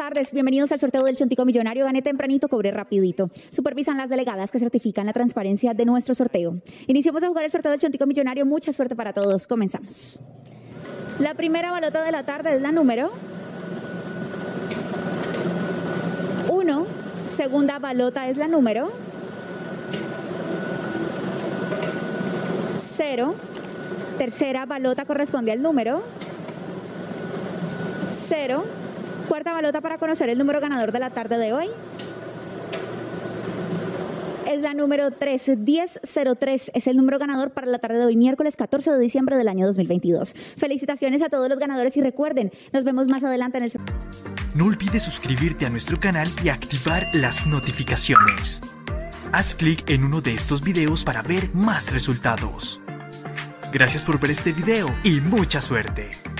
tardes, bienvenidos al sorteo del Chontico Millonario. Gane tempranito, cobre rapidito. Supervisan las delegadas que certifican la transparencia de nuestro sorteo. Iniciamos a jugar el sorteo del Chontico Millonario. Mucha suerte para todos. Comenzamos. La primera balota de la tarde es la número 1. Segunda balota es la número 0. Tercera balota corresponde al número 0. Cuarta balota para conocer el número ganador de la tarde de hoy es la número 3. 1003 es el número ganador para la tarde de hoy, miércoles 14 de diciembre del año 2022. Felicitaciones a todos los ganadores y recuerden, nos vemos más adelante en el... No olvides suscribirte a nuestro canal y activar las notificaciones. Haz clic en uno de estos videos para ver más resultados. Gracias por ver este video y mucha suerte.